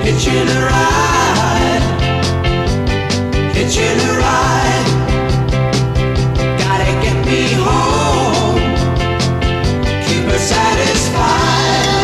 hitching a ride, hitching a ride. Gotta get me home, keep her satisfied.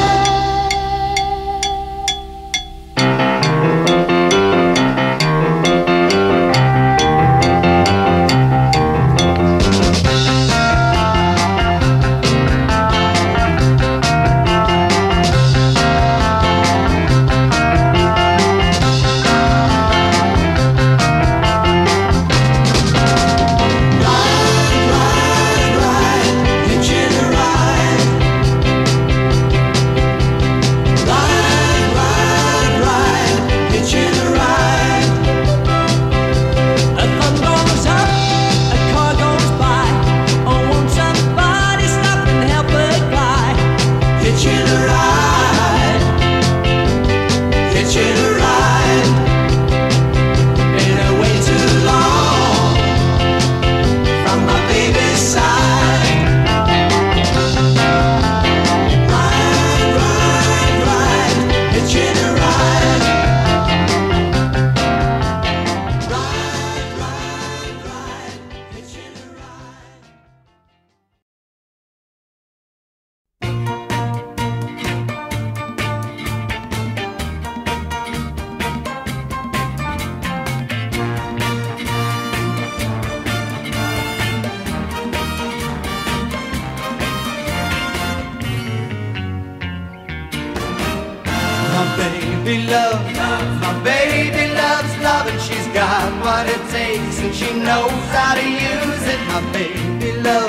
My baby loves love and she's got what it takes and she knows how to use it. My baby loves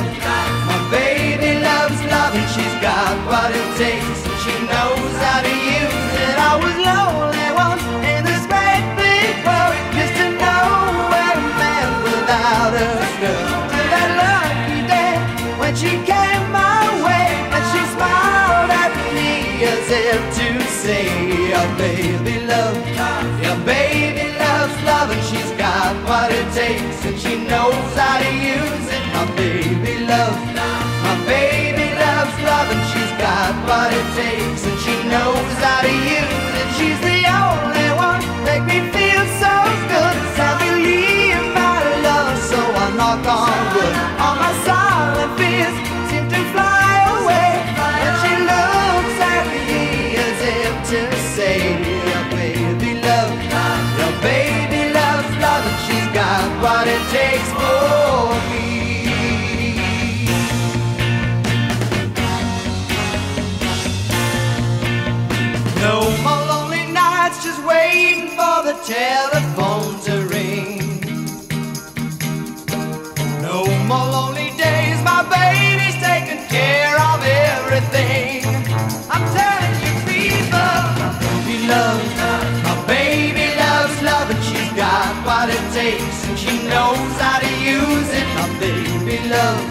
love and she's got what it takes and she knows how to use it. I was lonely once in this great big world, just to know where a man without a girl. To that lucky day when she came my way and she smiled at me as if to say, your baby loves love and she's got what it takes and she knows how to use it. My baby loves love and she's got what it takes and she knows how to use it. She's the only one make me feel so good. I believe my love, so I knock on wood. All my silent fears seem to fly away when she looks at me as if to say, your baby loves love and she's got what it takes for me. No more lonely nights just waiting for the telephone to ring. No more lonely days, my baby's taking care of everything. I'm telling you people, my baby loves love and she's got what it takes and she knows how to use it. My baby loves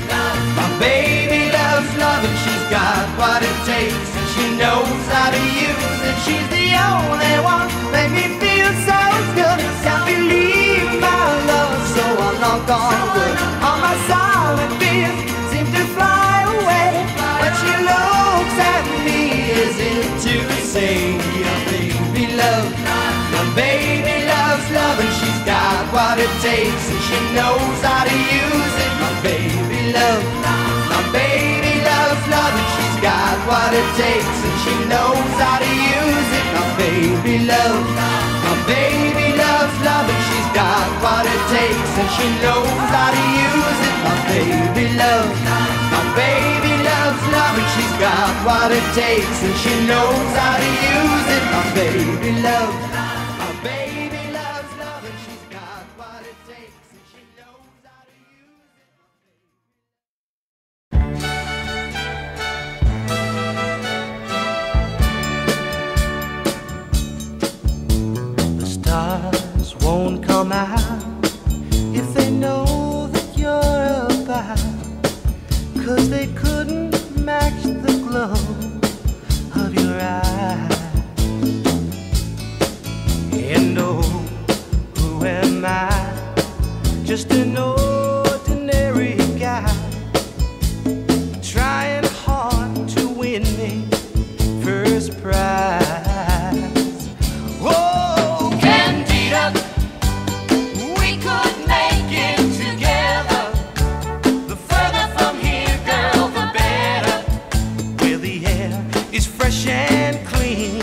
love and she's got what it takes and she knows how to use it. She's the only one make me feel so good. Can't believe my love, so I knock on wood. All my silent fears seem to fly away when she looks at me as if to say, your baby loves love and she's got what it takes and she knows how to use it. My baby loves love and she's got what it takes and she knows how to use it. My baby loves love and she's got what it takes and she knows how to use it. My baby loves love and she's got what it takes and she knows how to use it. My baby loves love and she's got what it takes and she knows how to use it. The stars won't come out if they know that you're about, 'cause they couldn't match the glow of your eyes. and clean.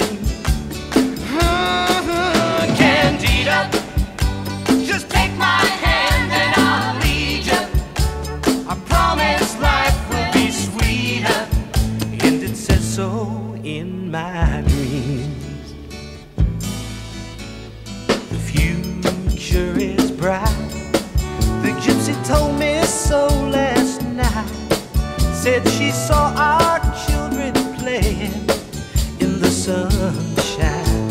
Candida, just take my hand and I'll lead you. I promise life will be sweeter, And it says so in my dreams. The future is bright. The gypsy told me so last night. Said she saw our children playing in the sunshine.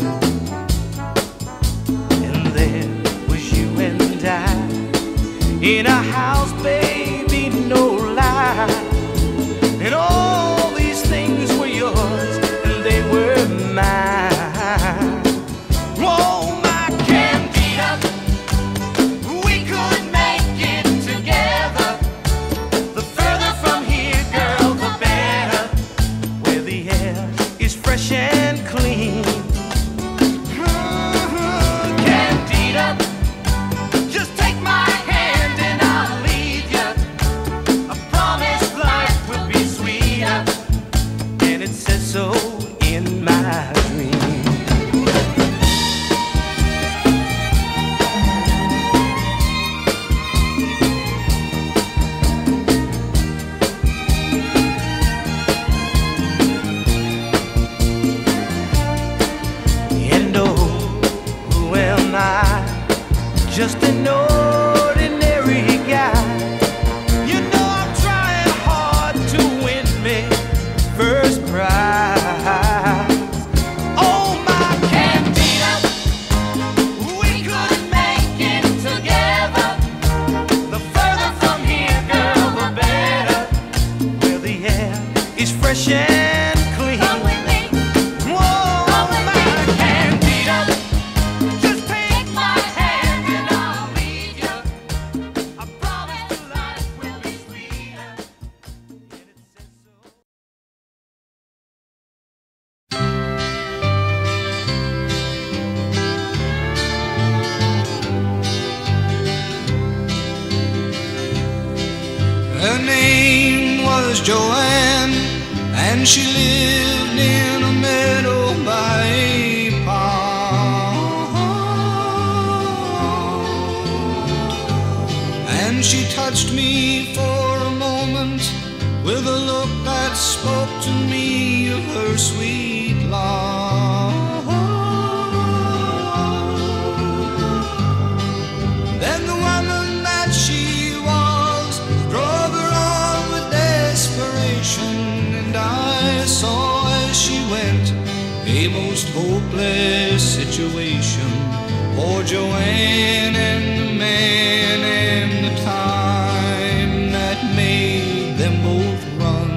And there was you and I in a house, baby, no lie. And all these things were yours and they were mine. Whoa, my Candida, we could make it together. The further from here, girl, the better. Where the air is fresh and clean. Candida, just take my hand and I'll lead you. I promise life will be sweeter. And it says so in my dreams. And oh, who am I? Just an ordinary guy. You know I'm trying hard to win me first prize. Oh, my Candida, we could make it together. the further from here, girl, the better. Where the air is fresh and clean. Come with me, Whoa, come with my me, Candida. just take Take my hand and I'll lead you. I promise life will be sweeter. And it says so. Her name was Joanne, and she lived in a meadow by a pond. And she touched me for a moment with a look that spoke to me of her sweet love. Then the woman that she was drove her on with desperation, and I saw as she went a most hopeless situation for Joanne and the man and the time that made them both run.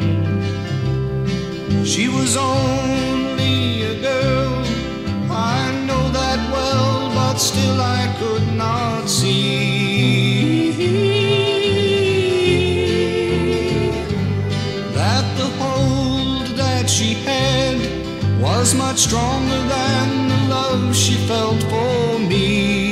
She was only a girl, I know that well, but still I could not see that the hold that she had was much stronger than the love she felt for me.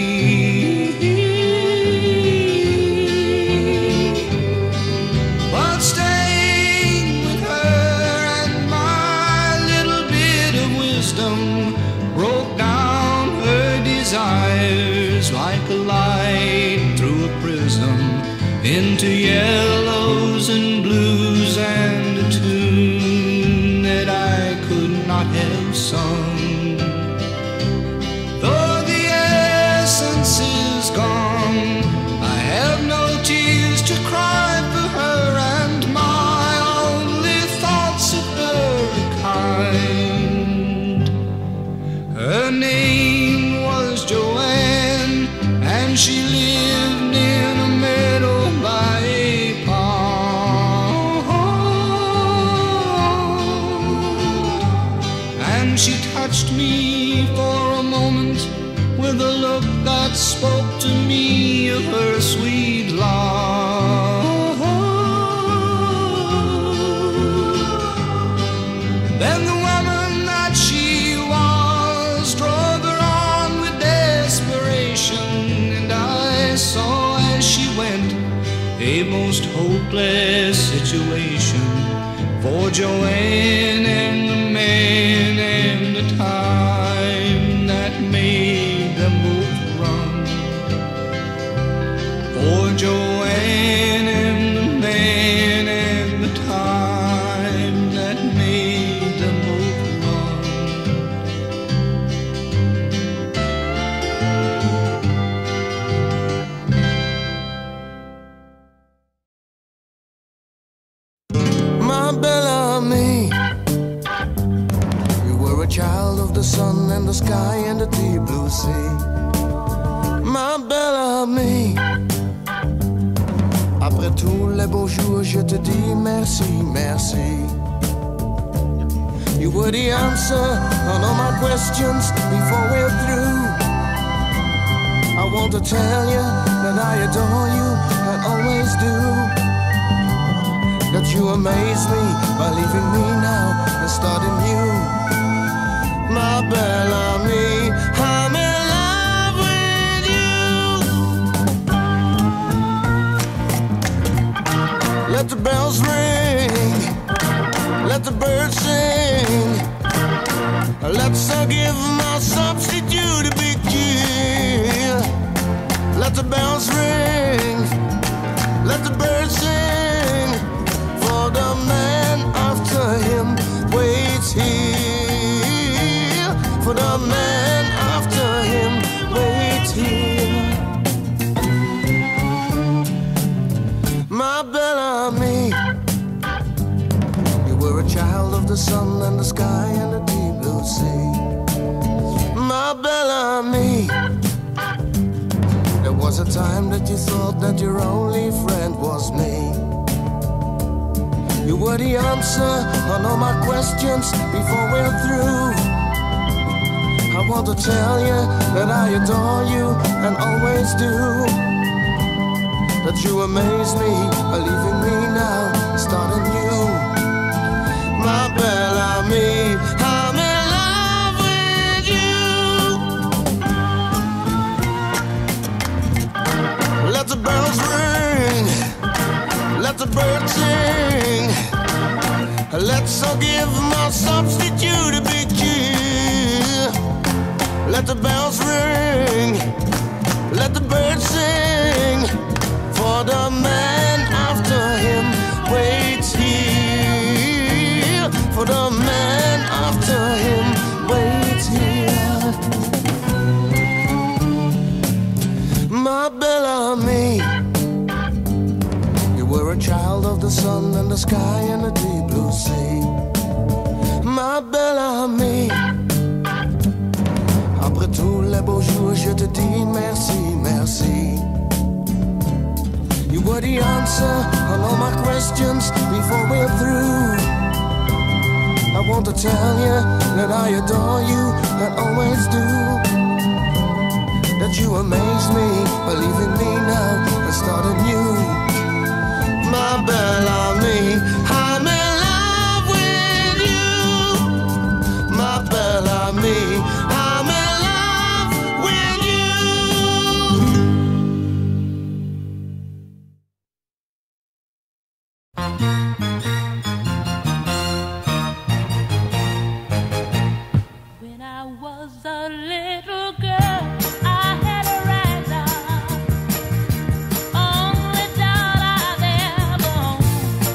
But staying with her and my little bit of wisdom broke down her desires like a light through a prism into yellows and blues and a tune that I could not have sung. Though the essence is gone, I have no tears to cry for her, and my only thoughts of her are kind. Her name was Joanne, and she lived in a meadow by a pond. And she touched me for a moment with a look that spoke to me of her sweet love. Then the woman that she was drove her on with desperation, and I saw as she went a most hopeless situation for Joanne and the man and the time that made them both run. For Joanne and the man and the time that made them both run. My Bellamy, you were a child of the sun and the sky and the deep blue sea. Ma Bellamy, après tous les beaux jours, je te dis merci, merci. You were the answer on all my questions before we're through. I want to tell you that I adore you and always do. That you amaze me by leaving me now and starting new. My Bellamy, I'm in love with you. Let the bells ring, let the birds sing. Let's give my substitute a big cheer. Let the bells ring, let the birds sing. For the man after him waits here. For the man after him waits here. My Bellamy, you were a child of the sun and the sky and the deep blue sea. My Bellamy, there was a time that you thought that your only friend was me. You were the answer on all my questions before we're through. I want to tell you that I adore you and always do. That you amaze me by leaving me now, starting new. My Bellamy, I'm in love with you. Let the bells ring, let the birds sing. Let's all give my substitute a big cheer. Let the bells ring, let the birds sing. For the man after him waits here. For the man after him waits here. My Bellamy, you were a child of the sun and the sky and the deep blue sea. Ma Bellamy, après tous les beaux jours, je te dis merci, merci. You were the answer on all my questions before we're through. I want to tell you that I adore you and always do. That you amaze me by leaving me now and starting new. My Bellamy, I'm in love with you. My Bellamy, I'm in love with you. When I was a little girl, I had a rag doll, only doll I've ever owned.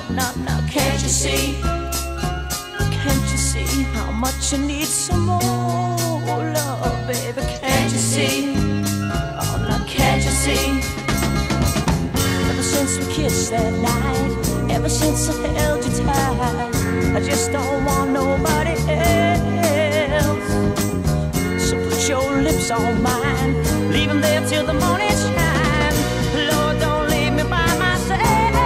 now, can't you see? Can't you see how much you need some more love, baby? Can't you see? Oh, now, can't you see? Ever since we kissed that night, ever since I held you tight, I just don't want nobody else. So put your lips on mine, leave them there till the morning shine. Lord, don't leave me by myself.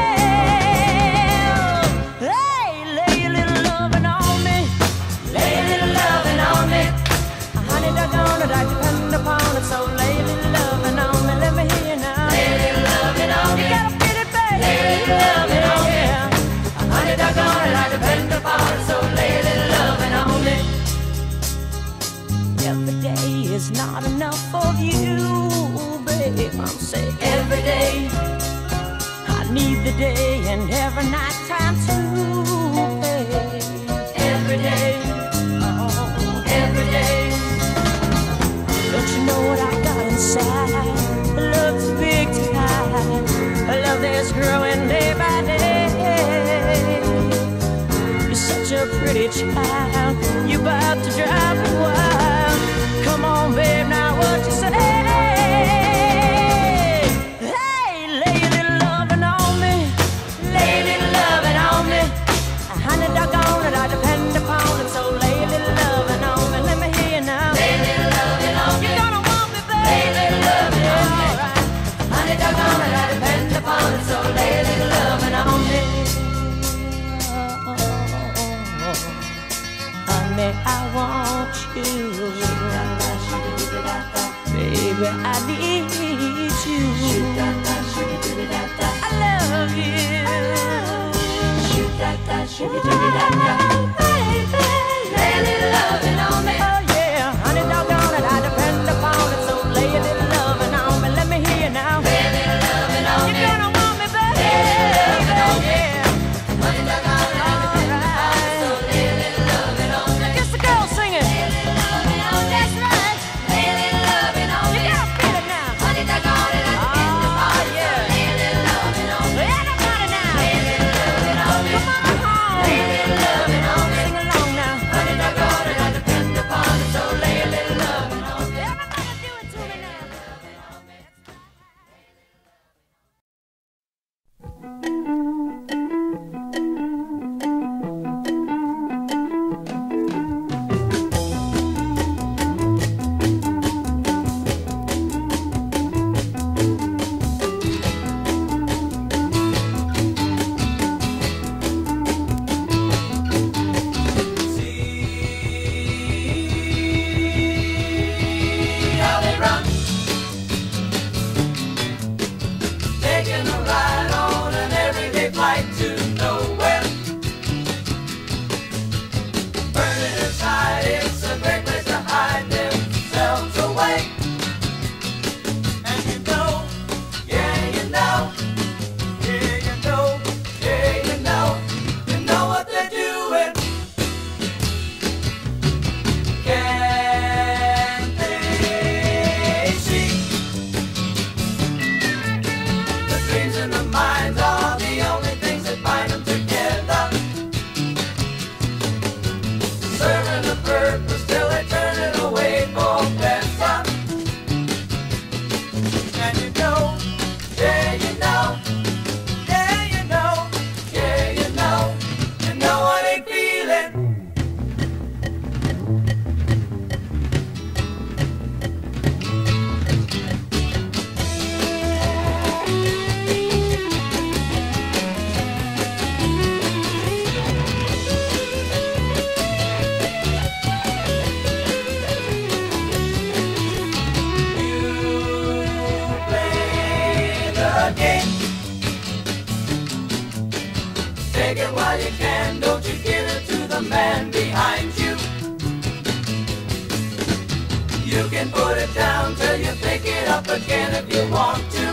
Hey, lay a little loving on me, lay a little loving on me. Honey, doggone it, I depend upon it, so lay a little loving on me. Let me hear you now. Lay a little loving on me. You gotta feel it, baby. Lay a little loving on me. Honey, doggone it, I depend upon it, so lay a little loving on me. Every day is not enough of you, babe. I'm saying every day. I need the day and every night time too, babe. Every day, oh, every day. Don't you know what I got inside? Love's big time. Love that's growing day by day. You're such a pretty child. You're about to drive me wild. Come on, babe, now what you say? Hey, lay a little loving on me, lay a little loving on me. Honey, doggone it, I depend upon it, so lay a little loving on me. Let me hear you now. Lay a little loving on me. You're gonna want me, babe. Lay a little loving on me. All right. Honey, doggone it, I depend upon it, so lay a little loving on me. Honey, I want you. Baby, I need you. I love you. Baby, lay a little loving on me. Oh yeah, honey, doggone it, I depend upon it, so lay a little loving on me. Let me hear you now. Lay a little loving on me. You're gonna want me, baby. Lay a little loving on me. Honey, doggone it, I depend upon it, so lay a little loving on me. Just the girl singing. Lay a little loving on me. That's right. Lay a little loving on me. You gotta feel it now. Honey, doggone it, I depend upon it, so lay a little loving on me. Everybody now. Lay a little loving on me. Come on home. Lay a little loving on me. Sing along now. Honey, doggone it, I depend upon it, so lay a little loving on me. Everybody do it to me now. Taking a ride on an everyday flight to nowhere. Burning inside, it's a great place to hide themselves away. And you know, yeah, you know, yeah, you know, yeah, you know what they're doing. Can't they see? The dreams and the minds are the only things that bind them together. Serving a purpose till they turn it away for better. And you know, yeah, you know, yeah, you know, yeah, you know what they feeling. Game. Take it while you can, don't you give it to the man behind you. You can put it down till you pick it up again if you want to.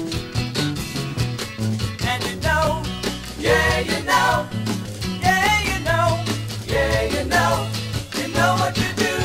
And you know, yeah, you know, yeah, you know, yeah, you know what you're doing.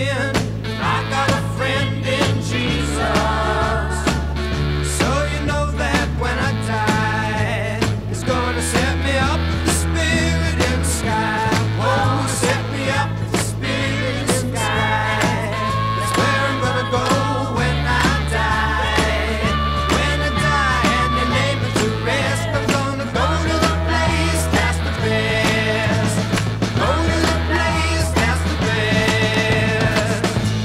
sin. I got a friend in Jesus. So you know that when I die, He's gonna set me up with the Spirit in the sky. Oh, set me up with the Spirit in the sky. That's where I'm gonna go when I die. When I die and you lay me to rest, I'm gonna go to the place that's the best. Go to the place that's the best.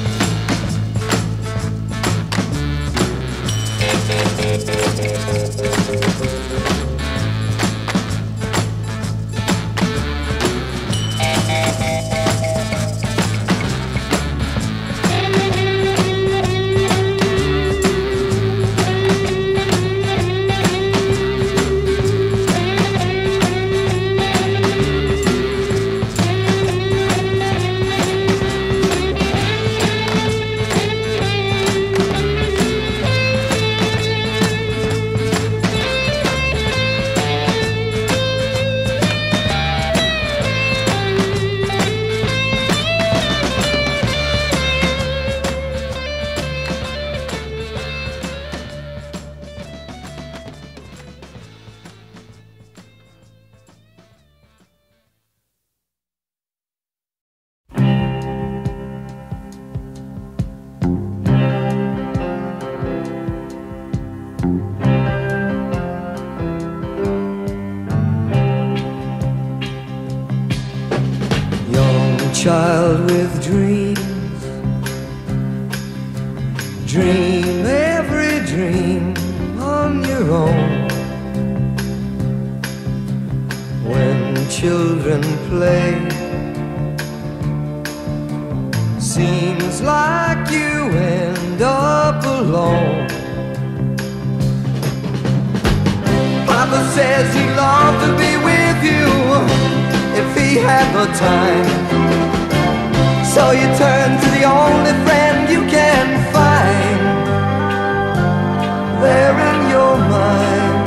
Child with dreams, dream every dream on your own. When children play, seems like you end up alone. Papa says he'd love to be with you if he had the time. So you turn to the only friend you can find there in your mind.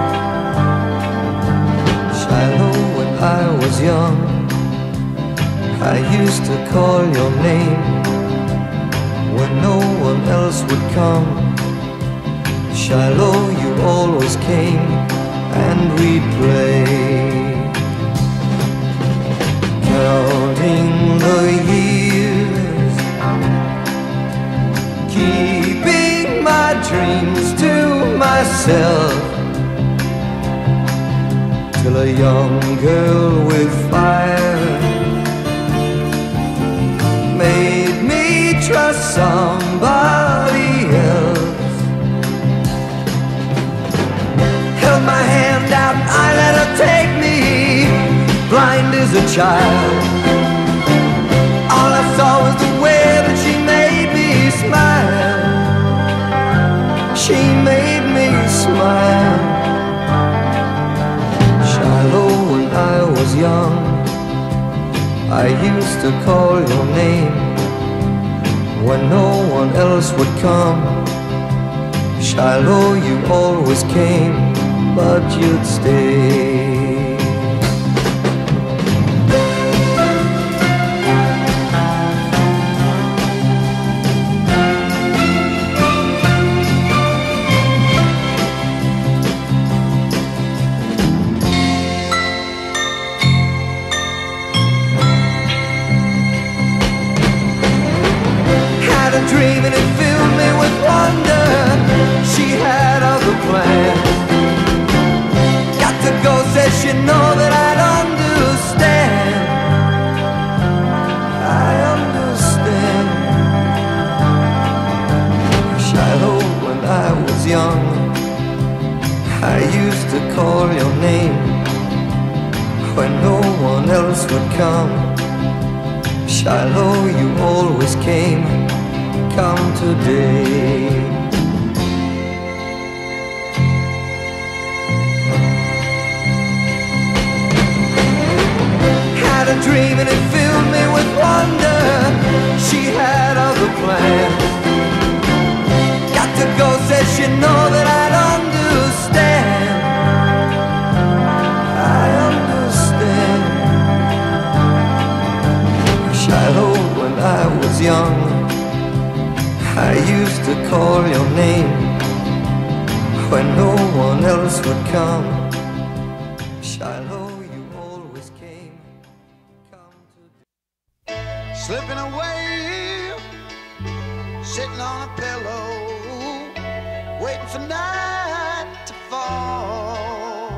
Shiloh, when I was young, I used to call your name when no one else would come. Shiloh, you always came and we'd play, counting the years, keeping my dreams to myself, till a young girl with fire made me trust somebody else. Held my hand out and I let her take me, blind as a child. All I saw was the way that she made me smile. She made me smile. Shiloh, when I was young, I used to call your name when no one else would come. Shiloh, you always came, but you'd stay. Dream and it filled me with wonder. She had other plans. Got to go, said she know that I'd understand. I understand. Shiloh, when I was young, I used to call your name when no one else would come. Shiloh, you always came. Come today. Had a dream and it filled me with wonder. She had other plans. Got to go, said she know that I'd understand. I understand. Shiloh, when I was was young, I used to call your name when no one else would come. Shiloh, you always came. Come to Slipping away, sitting on a pillow, waiting for night to fall.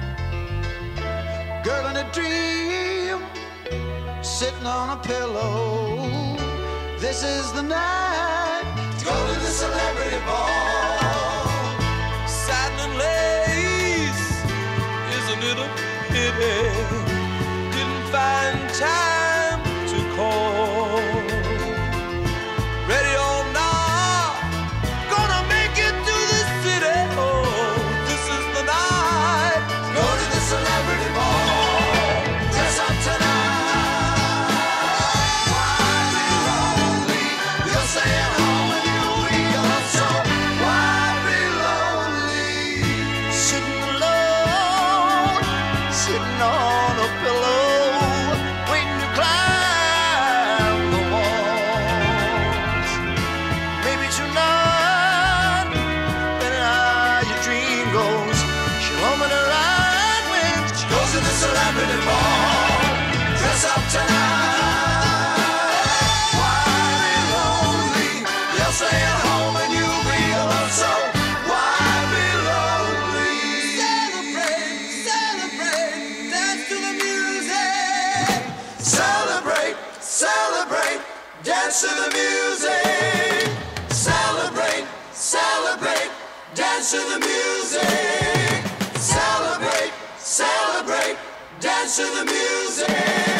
Girl in a dream, sitting on a pillow. This is the night to go to the celebrity ball. Satin and lace, isn't it a pity? Didn't find time to call. Ready or not, gonna make it to the city. Oh, this is the night to Go to the celebrity ball. Dress up tonight. Why be lonely? You'll stay at home and you'll be alone. So why be lonely? sitting alone, sitting on a pillow, waiting to climb the walls. Maybe tonight, depending how your dream goes, she'll home in her right when she Go to the celebrity ball. Dress up tonight. Why be lonely? You'll stay at home and you'll be alone. So why be lonely? Celebrate, celebrate, dance to the music. Celebrate, celebrate, dance to the music. Celebrate, celebrate, dance to the music. Celebrate, celebrate, dance to the music.